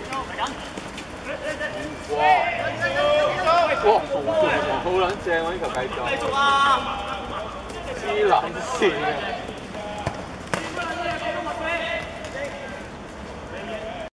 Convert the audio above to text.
哇！好撚正喎呢球繼續。黐撚線嘅。